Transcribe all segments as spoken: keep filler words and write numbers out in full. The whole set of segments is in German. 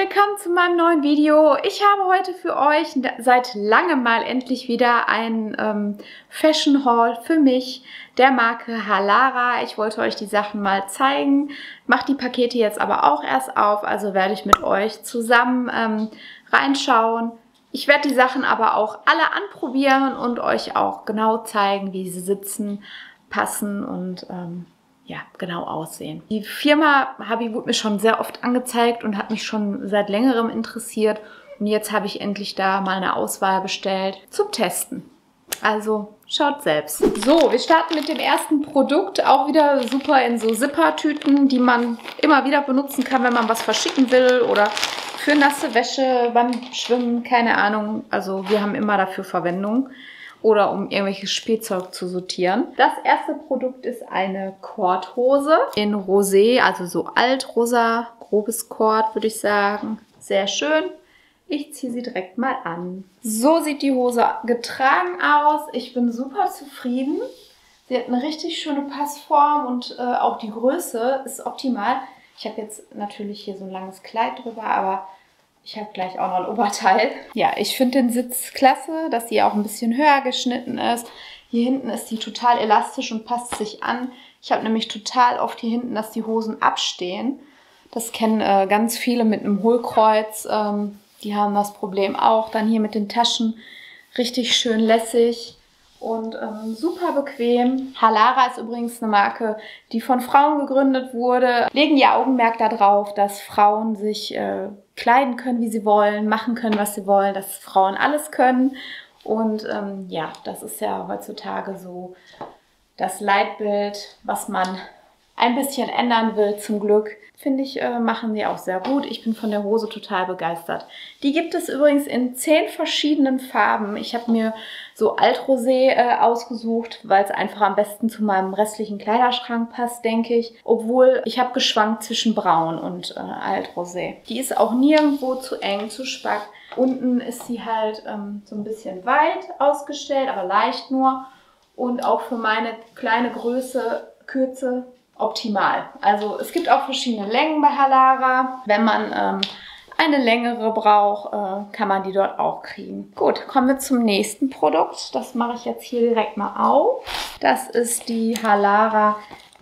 willkommen zu meinem neuen Video. Ich habe heute für euch seit langem mal endlich wieder ein ähm, Fashion Haul für mich der Marke Halara. Ich wollte euch die Sachen mal zeigen, mache die Pakete jetzt aber auch erst auf, also werde ich mit euch zusammen ähm, reinschauen. Ich werde die Sachen aber auch alle anprobieren und euch auch genau zeigen, wie sie sitzen, passen und ähm, ja, genau aussehen. Die Firma Habi wurde mir schon sehr oft angezeigt und hat mich schon seit längerem interessiert. Und jetzt habe ich endlich da mal eine Auswahl bestellt zum Testen. Also schaut selbst. So, wir starten mit dem ersten Produkt. Auch wieder super in so Zipper-Tüten, die man immer wieder benutzen kann, wenn man was verschicken will oder für nasse Wäsche beim Schwimmen, keine Ahnung. Also wir haben immer dafür Verwendung. Oder um irgendwelches Spielzeug zu sortieren. Das erste Produkt ist eine Korthose in Rosé, also so altrosa, grobes Kord, würde ich sagen. Sehr schön. Ich ziehe sie direkt mal an. So sieht die Hose getragen aus. Ich bin super zufrieden. Sie hat eine richtig schöne Passform und äh, auch die Größe ist optimal. Ich habe jetzt natürlich hier so ein langes Kleid drüber, aber ich habe gleich auch noch ein Oberteil. Ja, ich finde den Sitz klasse, dass sie auch ein bisschen höher geschnitten ist. Hier hinten ist sie total elastisch und passt sich an. Ich habe nämlich total oft hier hinten, dass die Hosen abstehen. Das kennen äh, ganz viele mit einem Hohlkreuz. Ähm, die haben das Problem auch. Dann hier mit den Taschen. Richtig schön lässig und ähm, super bequem. Halara ist übrigens eine Marke, die von Frauen gegründet wurde. Legen ihr Augenmerk darauf, dass Frauen sich äh, kleiden können, wie sie wollen, machen können, was sie wollen, dass Frauen alles können. Und ähm, ja, das ist ja heutzutage so das Leitbild, was man ein bisschen ändern will, zum Glück. Finde ich, äh, machen sie auch sehr gut. Ich bin von der Hose total begeistert. Die gibt es übrigens in zehn verschiedenen Farben. Ich habe mir so Altrosé äh, ausgesucht, weil es einfach am besten zu meinem restlichen Kleiderschrank passt, denke ich. Obwohl, ich habe geschwankt zwischen Braun und äh, Altrosé. Die ist auch nirgendwo zu eng, zu spack. Unten ist sie halt ähm, so ein bisschen weit ausgestellt, aber leicht nur. Und auch für meine kleine Größe, Kürze, optimal. Also es gibt auch verschiedene Längen bei Halara. Wenn man ähm, eine längere braucht, äh, kann man die dort auch kriegen. Gut, kommen wir zum nächsten Produkt. Das mache ich jetzt hier direkt mal auf. Das ist die Halara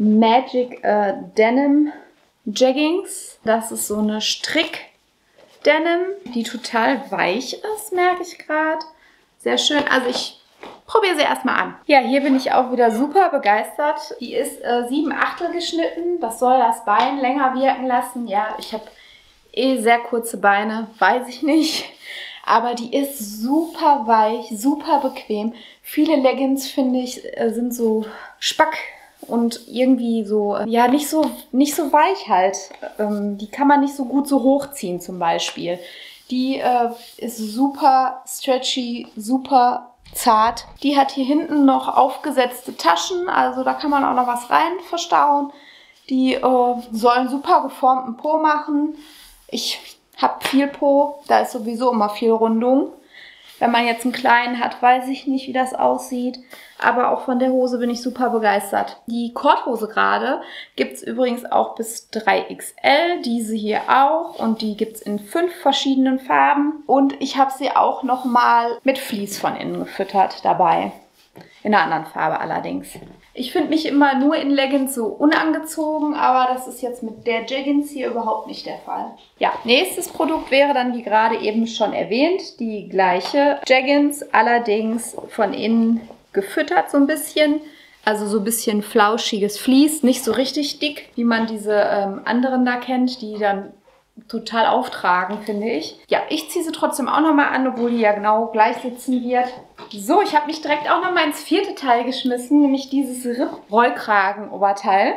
Magic äh, Denim Jeggings. Das ist so eine Strick-Denim, die total weich ist, merke ich gerade. Sehr schön. Also ich probiere sie erstmal an. Ja, hier bin ich auch wieder super begeistert. Die ist äh, sieben Achtel geschnitten. Das soll das Bein länger wirken lassen. Ja, ich habe eh sehr kurze Beine, weiß ich nicht. Aber die ist super weich, super bequem. Viele Leggings, finde ich, äh, sind so spack und irgendwie so, äh, ja, nicht so, nicht so weich halt. Ähm, die kann man nicht so gut so hochziehen zum Beispiel. Die äh, ist super stretchy, super zart. Die hat hier hinten noch aufgesetzte Taschen, also da kann man auch noch was rein verstauen. Die äh, sollen super geformten Po machen. Ich habe viel Po, da ist sowieso immer viel Rundung. Wenn man jetzt einen kleinen hat, weiß ich nicht, wie das aussieht. Aber auch von der Hose bin ich super begeistert. Die Korthose gerade gibt es übrigens auch bis drei X L. Diese hier auch. Und die gibt es in fünf verschiedenen Farben. Und ich habe sie auch nochmal mit Vlies von innen gefüttert dabei. In einer anderen Farbe allerdings. Ich finde mich immer nur in Leggings so unangezogen, aber das ist jetzt mit der Jeggings hier überhaupt nicht der Fall. Ja, nächstes Produkt wäre dann, wie gerade eben schon erwähnt, die gleiche Jeggings, allerdings von innen gefüttert so ein bisschen. Also so ein bisschen flauschiges Vlies, nicht so richtig dick, wie man diese ähm, anderen da kennt, die dann total auftragen, finde ich. Ja, ich ziehe sie trotzdem auch nochmal an, obwohl die ja genau gleich sitzen wird. So, ich habe mich direkt auch nochmal ins vierte Teil geschmissen, nämlich dieses Ripp-Rollkragen-Oberteil.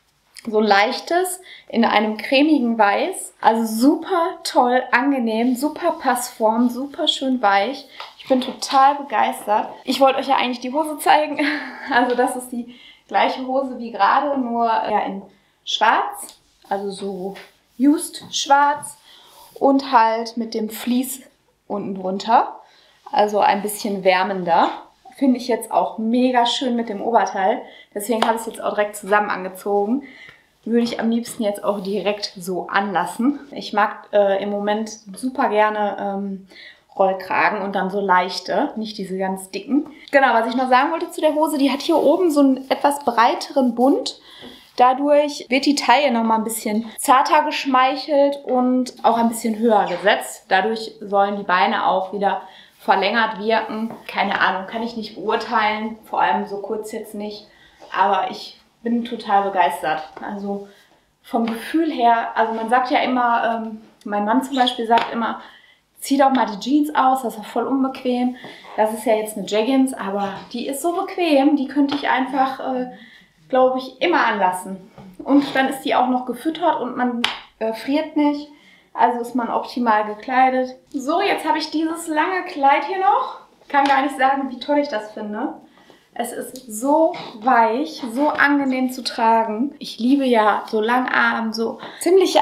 So leichtes, in einem cremigen Weiß. Also super toll, angenehm, super Passform, super schön weich. Ich bin total begeistert. Ich wollte euch ja eigentlich die Hose zeigen. Also das ist die gleiche Hose wie gerade, nur ja in schwarz. Also so used schwarz und halt mit dem Vlies unten drunter. Also ein bisschen wärmender. Finde ich jetzt auch mega schön mit dem Oberteil. Deswegen habe ich es jetzt auch direkt zusammen angezogen. würde ich am liebsten jetzt auch direkt so anlassen. Ich mag äh, im Moment super gerne ähm, Rollkragen und dann so leichte, nicht diese ganz dicken. Genau, was ich noch sagen wollte zu der Hose, die hat hier oben so einen etwas breiteren Bund. Dadurch wird die Taille nochmal ein bisschen zarter geschmeichelt und auch ein bisschen höher gesetzt. Dadurch sollen die Beine auch wieder verlängert wirken. Keine Ahnung, kann ich nicht beurteilen, vor allem so kurz jetzt nicht. Aber ich bin total begeistert. Also vom Gefühl her, also man sagt ja immer, ähm, mein Mann zum Beispiel sagt immer, zieh doch mal die Jeans aus, das ist doch voll unbequem. Das ist ja jetzt eine Jeggings, aber die ist so bequem, die könnte ich einfach... Äh, glaube ich, immer anlassen. Und dann ist die auch noch gefüttert und man äh, friert nicht. Also ist man optimal gekleidet. So, jetzt habe ich dieses lange Kleid hier noch. Kann gar nicht sagen, wie toll ich das finde. Es ist so weich, so angenehm zu tragen. Ich liebe ja so Langarm, so ziemlich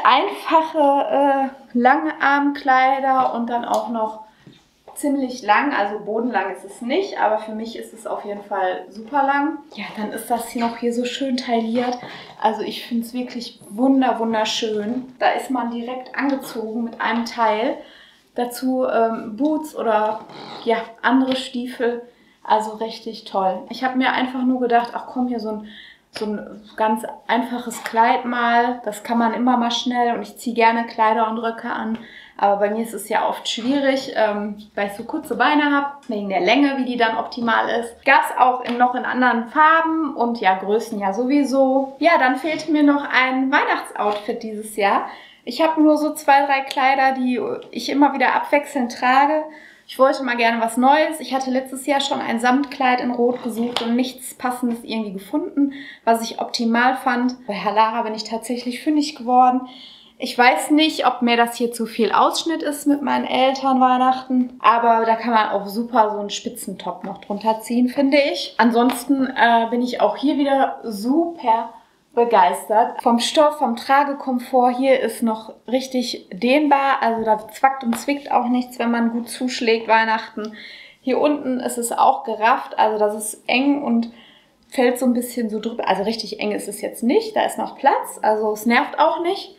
einfache äh, Langarmkleider und dann auch noch ziemlich lang, also bodenlang ist es nicht, aber für mich ist es auf jeden Fall super lang. Ja, dann ist das hier noch hier so schön tailliert. Also ich finde es wirklich wunder, wunderschön. Da ist man direkt angezogen mit einem Teil. Dazu ähm, Boots oder ja, andere Stiefel. Also richtig toll. Ich habe mir einfach nur gedacht, ach komm, hier so ein, so ein ganz einfaches Kleid mal. Das kann man immer mal schnell und ich ziehe gerne Kleider und Röcke an. Aber bei mir ist es ja oft schwierig, ähm, weil ich so kurze Beine habe, wegen der Länge, wie die dann optimal ist. Gab es auch in, noch in anderen Farben und ja, Größen ja sowieso. Ja, dann fehlte mir noch ein Weihnachtsoutfit dieses Jahr. Ich habe nur so zwei, drei Kleider, die ich immer wieder abwechselnd trage. Ich wollte mal gerne was Neues. Ich hatte letztes Jahr schon ein Samtkleid in Rot gesucht und nichts Passendes irgendwie gefunden, was ich optimal fand. Bei Halara bin ich tatsächlich fündig geworden. Ich weiß nicht, ob mir das hier zu viel Ausschnitt ist mit meinen Eltern Weihnachten, aber da kann man auch super so einen Spitzentop noch drunter ziehen, finde ich. Ansonsten äh, bin ich auch hier wieder super begeistert. Vom Stoff, vom Tragekomfort hier ist noch richtig dehnbar, also da zwackt und zwickt auch nichts, wenn man gut zuschlägt Weihnachten. Hier unten ist es auch gerafft, also das ist eng und fällt so ein bisschen so drüber. Also richtig eng ist es jetzt nicht, da ist noch Platz, also es nervt auch nicht.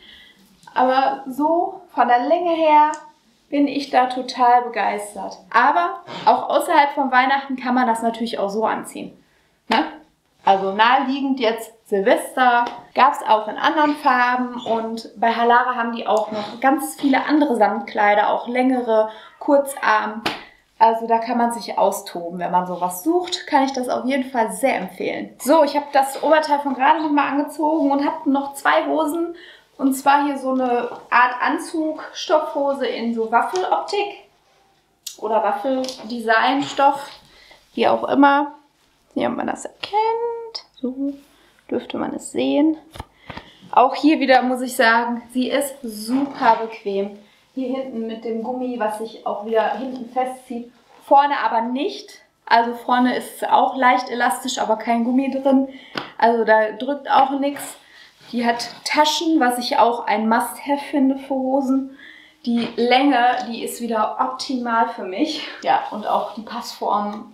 Aber so von der Länge her bin ich da total begeistert. Aber auch außerhalb von Weihnachten kann man das natürlich auch so anziehen. Ne? Also naheliegend jetzt Silvester, gab es auch in anderen Farben. Und bei Halara haben die auch noch ganz viele andere Samtkleider, auch längere, Kurzarm. Also da kann man sich austoben. Wenn man sowas sucht, kann ich das auf jeden Fall sehr empfehlen. So, ich habe das Oberteil von gerade nochmal angezogen und habe noch zwei Hosen. Und zwar hier so eine Art Anzug, Stoffhose in so Waffeloptik oder Waffeldesignstoff, wie auch immer. Hier, ob man das erkennt, so dürfte man es sehen. Auch hier wieder muss ich sagen, sie ist super bequem. Hier hinten mit dem Gummi, was sich auch wieder hinten festzieht, vorne aber nicht. Also vorne ist es auch leicht elastisch, aber kein Gummi drin. Also da drückt auch nichts. Die hat Taschen, was ich auch ein Must-Have finde für Hosen. Die Länge, die ist wieder optimal für mich. Ja, und auch die Passform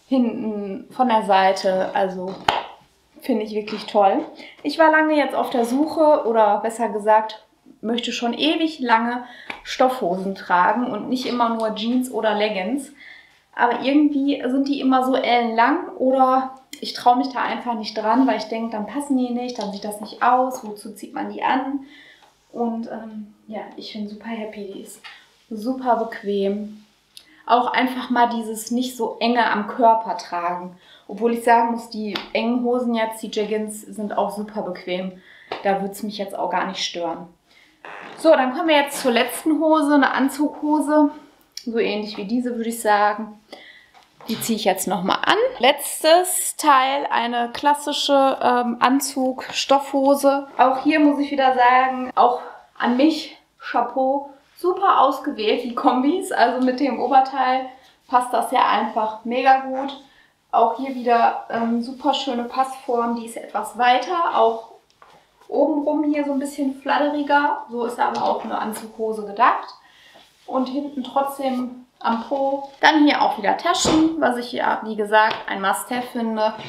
hinten von der Seite, also finde ich wirklich toll. Ich war lange jetzt auf der Suche, oder besser gesagt, möchte schon ewig lange Stoffhosen tragen und nicht immer nur Jeans oder Leggings. Aber irgendwie sind die immer so ellenlang oder ich traue mich da einfach nicht dran, weil ich denke, dann passen die nicht, dann sieht das nicht aus, wozu zieht man die an? Und ähm, ja, ich bin super happy, die ist super bequem. Auch einfach mal dieses nicht so enge am Körper tragen. Obwohl ich sagen muss, die engen Hosen jetzt, die Jeggings, sind auch super bequem. Da würde es mich jetzt auch gar nicht stören. So, dann kommen wir jetzt zur letzten Hose, eine Anzughose. So ähnlich wie diese, würde ich sagen. Die ziehe ich jetzt nochmal an. Letztes Teil, eine klassische ähm, Anzug-Stoffhose. Auch hier muss ich wieder sagen, auch an mich, Chapeau, super ausgewählt, die Kombis. Also mit dem Oberteil passt das ja einfach mega gut. Auch hier wieder ähm, super schöne Passform, die ist etwas weiter, auch obenrum hier so ein bisschen fladderiger. So ist aber auch eine Anzughose gedacht. Und hinten trotzdem am Po. Dann hier auch wieder Taschen, was ich ja, wie gesagt, ein Must-Have finde.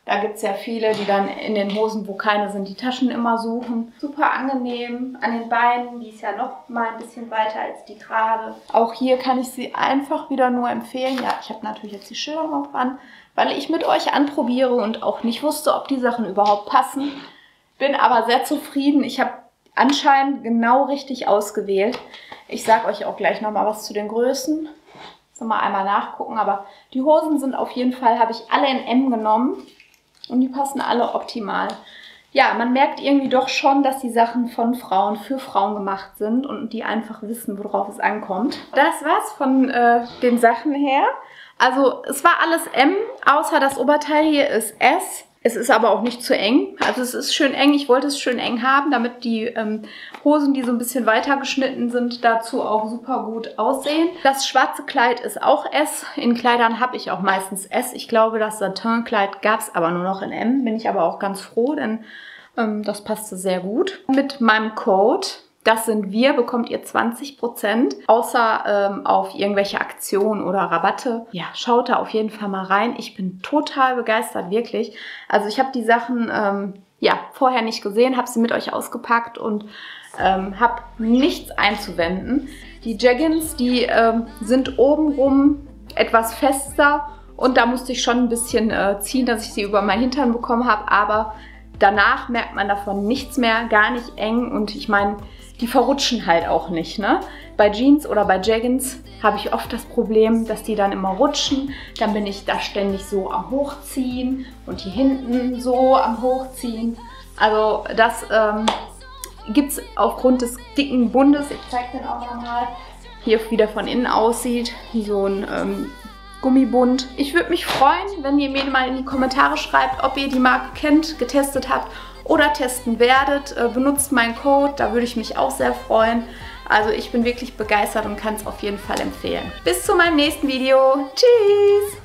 Da gibt es ja viele, die dann in den Hosen, wo keine sind, die Taschen immer suchen. Super angenehm an den Beinen. Die ist ja noch mal ein bisschen weiter als die gerade. Auch hier kann ich sie einfach wieder nur empfehlen. Ja, ich habe natürlich jetzt die Schilder noch dran, weil ich mit euch anprobiere und auch nicht wusste, ob die Sachen überhaupt passen. Bin aber sehr zufrieden. Ich habe anscheinend genau richtig ausgewählt. Ich sage euch auch gleich noch mal was zu den Größen. Mal einmal nachgucken, aber die Hosen sind auf jeden Fall, habe ich alle in M genommen. Und die passen alle optimal. Ja, man merkt irgendwie doch schon, dass die Sachen von Frauen für Frauen gemacht sind und die einfach wissen, worauf es ankommt. Das war's von äh, den Sachen her. Also es war alles M, außer das Oberteil hier ist S. Es ist aber auch nicht zu eng. Also es ist schön eng. Ich wollte es schön eng haben, damit die ähm, Hosen, die so ein bisschen weiter geschnitten sind, dazu auch super gut aussehen. Das schwarze Kleid ist auch S. In Kleidern habe ich auch meistens S. Ich glaube, das Satin-Kleid gab es aber nur noch in M. Bin ich aber auch ganz froh, denn ähm, das passte sehr gut. Mit meinem Code, das sind wir, bekommt ihr zwanzig Prozent, außer ähm, auf irgendwelche Aktionen oder Rabatte. Ja, schaut da auf jeden Fall mal rein. Ich bin total begeistert, wirklich. Also ich habe die Sachen ähm, ja, vorher nicht gesehen, habe sie mit euch ausgepackt und ähm, habe nichts einzuwenden. Die Jeggings, die ähm, sind obenrum etwas fester und da musste ich schon ein bisschen äh, ziehen, dass ich sie über meinen Hintern bekommen habe, aber danach merkt man davon nichts mehr, gar nicht eng und ich meine, die verrutschen halt auch nicht, ne? Bei Jeans oder bei Jeggings habe ich oft das Problem, dass die dann immer rutschen. Dann bin ich da ständig so am Hochziehen und hier hinten so am Hochziehen. Also das ähm, gibt es aufgrund des dicken Bundes. Ich zeige den auch nochmal. Hier wieder von innen aussieht, wie so ein ähm, Gummibund. Ich würde mich freuen, wenn ihr mir mal in die Kommentare schreibt, ob ihr die Marke kennt, getestet habt oder testen werdet. Äh, benutzt meinen Code, da würde ich mich auch sehr freuen. Also ich bin wirklich begeistert und kann es auf jeden Fall empfehlen. Bis zu meinem nächsten Video. Tschüss!